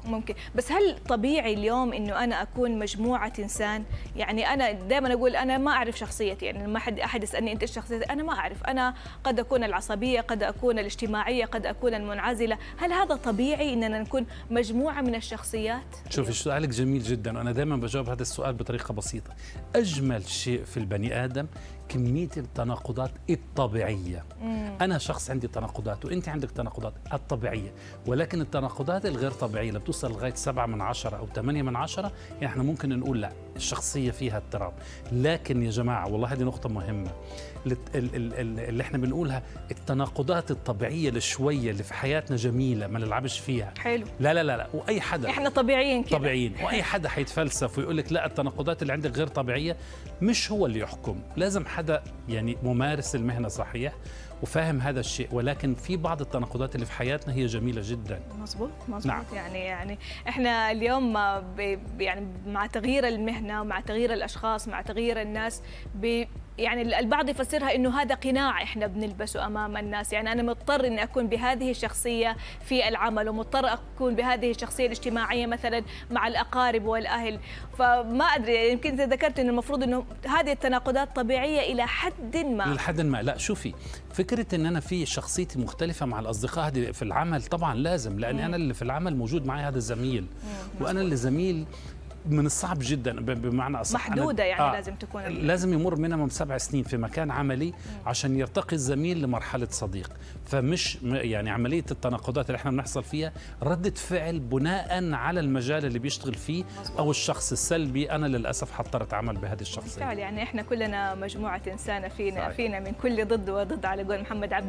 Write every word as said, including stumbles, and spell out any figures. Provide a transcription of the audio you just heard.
ممكن. بس هل طبيعي اليوم انه انا اكون مجموعه انسان؟ يعني انا دائما اقول انا ما اعرف شخصيتي، يعني ما حد احد يسالني انت ايش شخصيتك، انا ما اعرف. انا قد اكون العصبيه، قد اكون الاجتماعيه، قد اكون المنعزله. هل هذا طبيعي اننا نكون مجموعه من الشخصيات؟ شوفي سؤالك جميل جدا، وانا دائما بجاوب هذا السؤال بطريقه بسيطه. اجمل شيء في البني ادم كميه التناقضات الطبيعيه. مم. انا شخص عندي تناقضات وانت عندك تناقضات الطبيعيه، ولكن التناقضات الغير طبيعيه اللي بتوصل لغايه سبعة من عشرة او ثمانية من عشرة، يعني احنا ممكن نقول لا الشخصيه فيها اضطراب. لكن يا جماعه والله هذه نقطه مهمه اللي احنا بنقولها، التناقضات الطبيعيه الشويه اللي في حياتنا جميله، ما نلعبش فيها. حلو. لا لا لا لا، واي حدا احنا طبيعيين كده طبيعيين، واي حدا حيتفلسف ويقول لك لا التناقضات اللي عندك غير طبيعيه، مش هو اللي يحكم. لازم حدا يعني ممارس المهنه صحيح وفاهم هذا الشيء، ولكن في بعض التناقضات اللي في حياتنا هي جميله جدا. مظبوط مظبوط. نعم. يعني يعني احنا اليوم يعني مع تغيير المهنه، مع تغيير الاشخاص، مع تغيير الناس، يعني البعض يفسرها انه هذا قناع احنا بنلبسه امام الناس. يعني انا مضطر اني اكون بهذه الشخصيه في العمل، ومضطر اكون بهذه الشخصيه الاجتماعيه مثلا مع الاقارب والاهل. فما ادري، يمكن اذا ذكرت انه المفروض انه هذه التناقضات طبيعيه الى حد ما. لحد ما لا، شوفي فكره ان انا في شخصيتي مختلفه مع الاصدقاء هذه في العمل طبعا لازم، لان انا اللي في العمل موجود معي هذا الزميل، مم. وانا اللي زميل من الصعب جدا بمعنى اصح محدوده يعني آه لازم تكون لازم يمر مينيمم سبع سنين في مكان عملي عشان يرتقي الزميل لمرحله صديق. فمش يعني عمليه التناقضات اللي احنا بنحصل فيها رده فعل بناء على المجال اللي بيشتغل فيه او الشخص السلبي. انا للاسف حضطر اتعامل بهذه الشخصيه. بالفعل يعني احنا كلنا مجموعه انسانه فينا صحيح. فينا من كل ضد وضد على قول محمد عبد